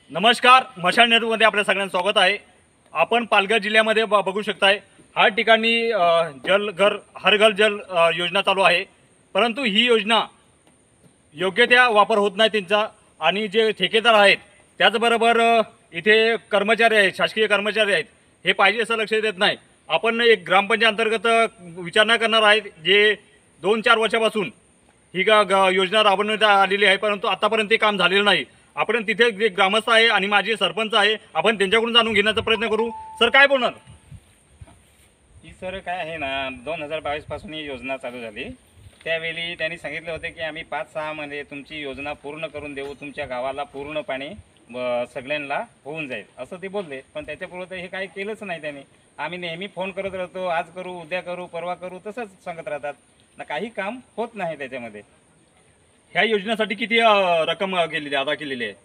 नमस्कार, मशाल नेटवर्कमध्ये आपल्या सगळ्यांचं स्वागत आहे। आपण पालघर जिल्ह्यामध्ये बघू शकताय हर ठिकाणी जल घर हर घर जल योजना चालू आहे। परंतु ही योजना योग्य त्या वापर होत नाही त्यांचा, आणि जे ठेकेदार आहेत त्याचबरोबर इथे कर्मचारी आहेत, शासकीय कर्मचारी आहेत, हे पाहिजे असं लक्ष देत नाही। आपण एक ग्रामपंचायत अंतर्गत विचारणा करणार आहे, जे 2-4 वर्षापासून ही योजना राबवण्यात आलेली आहे, परंतु आतापर्यंत ते काम झालेलं नाही। आपण तिथे जे ग्रामस्थ आहे आणि माझे सरपंच आहे, आपण त्यांच्याकडून जाणून घेण्याचा प्रयत्न करू। सर, काय बोलणार? ही सर काय आहे ना, 2022 पासून ही योजना चालू झाली। त्यावेळी त्यांनी सांगितलं होतं की आम्ही 5-6 मध्ये तुमची योजना पूर्ण करून देऊ, तुमच्या गावाला पूर्ण पाणी सगळ्यांना होऊन जाईल असं ते बोलले। पण त्याच्यापूर्वी हे काही केलंच नाही त्यांनी। आम्ही नेहमी फोन करत राहतो, आज करू, उद्या करू, परवा करू, तसंच सांगत राहतात ना, काही काम होत नाही त्याच्यामध्ये। ह्या योजनेसाठी किती रक्कम केलेली अदा केलेली आहे?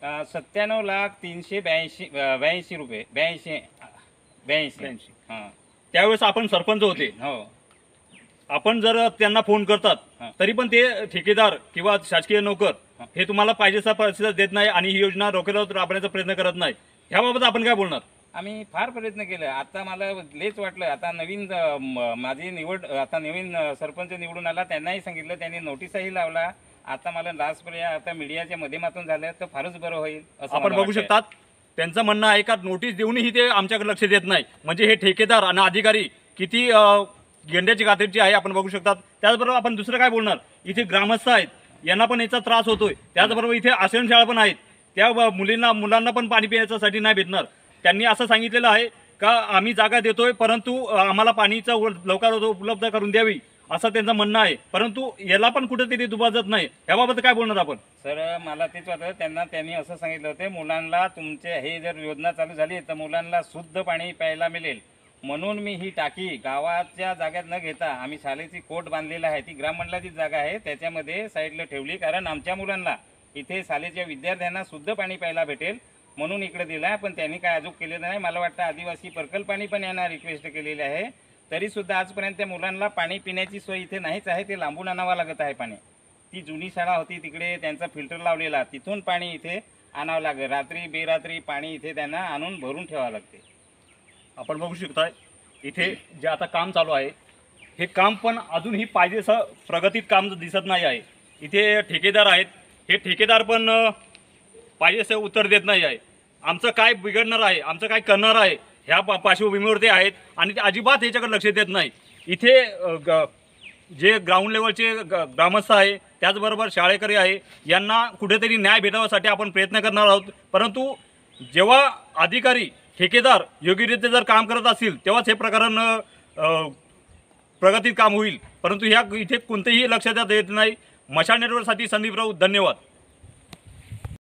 97,382 रुपये 82 हां। त्यावेळेस आपण सरपंच होते। हो। आपण जर त्यांना फोन करतात तरी पण ते ठेकेदार किंवा शासकीय नोकर हे तुम्हाला पाहिजेसा प्रतिसाद देत नाही आणि ही योजना डोक्यावर राबवण्याचा प्रयत्न करत नाही। ह्याबाबत आपण काय बोलणार? आम्ही फार प्रयत्न केले। आता मला लेच वाटलं, आता नवीन माझी निवड, आता नवीन सरपंच निवडून आला, त्यांनाही सांगितलं, त्यांनी नोटीसही लावला। आता मला लास्टपर्यंत आता मीडियाच्या माध्यमातून झालं तर फारच बरं होईल असं आपण बघू शकतात। त्यांचं म्हणणं आहे का नोटीस देऊनही ते आमच्याकडे लक्ष देत नाही, म्हणजे हे ठेकेदार आणि अधिकारी किती गेंड्याची खात्रीची आहे आपण बघू शकतात। त्याचबरोबर आपण दुसरं काय बोलणार, इथे ग्रामस्थ आहेत, यांना पण याचा त्रास होतोय। त्याचबरोबर इथे आश्रमशाळा पण आहेत, त्या मुलांना पण पाणी पिण्यासाठी नाही भेटणार। त्यांनी असं सांगितलेलं आहे का आम्ही जागा देतोय, परंतु आम्हाला पाणीचा लवकर उपलब्ध करून द्यावी असं त्यांचं म्हणणं आहे। परंतु याला पण कुठेतरी दुभाजत नाही। याबाबत काय बोलणार आपण? सर, मला तेच वाटतं, त्यांनी असं सांगितलं होतं, मुलांना तुमचे हे जर योजना चालू झाली तर मुलांना शुद्ध पाणी प्यायला मिळेल, म्हणून मी ही टाकी गावाच्या जागेत न घेता आम्ही शाळेची कोट बांधलेला आहे, ती ग्राममंडळाची जागा आहे, त्याच्यामध्ये साईडला ठेवली, कारण आमच्या मुलांना इथे शाळेच्या विद्यार्थ्यांना शुद्ध पाणी प्यायला भेटेल म्हणून इकडे दिलं आहे। पण त्यांनी काय अजून केलेलं नाही। मला वाटतं आदिवासी प्रकल्पाने पण यांना रिक्वेस्ट केलेली आहे, तरीसुद्धा आजपर्यंत त्या मुलांना पाणी पिण्याची सोय इथे नाहीच आहे, ते लांबून आणावं लागत आहे पाणी। ती जुनी शाळा होती, तिकडे त्यांचा फिल्टर लावलेला, तिथून पाणी इथे आणावं लागेल, रात्री बेरात्री पाणी इथे त्यांना आणून भरून ठेवावं लागते। आपण बघू शकताय इथे जे आता काम चालू आहे, हे काम पण अजूनही पाहिजे असं प्रगतीत काम दिसत नाही आहे। इथे ठेकेदार आहेत, हे ठेकेदार पण पाहिजे असं उत्तर देत नाही आहे। आमचं काय बिघडणार आहे, आमचं काय करणार आहे, ह्या पार्श्वभूमीवर ते आहेत आणि ते अजिबात ह्याच्याकडे लक्ष देत नाही। इथे जे ग्राउंड लेवलचे ग्रामस्थ आहे, त्याचबरोबर शाळेकरी आहे, यांना कुठेतरी न्याय भेटावासाठी आपण प्रयत्न करणार आहोत। परंतु जेव्हा अधिकारी ठेकेदार योग्यरित्या जर काम करत असतील तेव्हाच हे प्रकरण प्रगतीत काम होईल, परंतु ह्या इथे कोणतेही लक्ष देत नाही। मशाल नेटवर्कसाठी संदीप राऊत, धन्यवाद।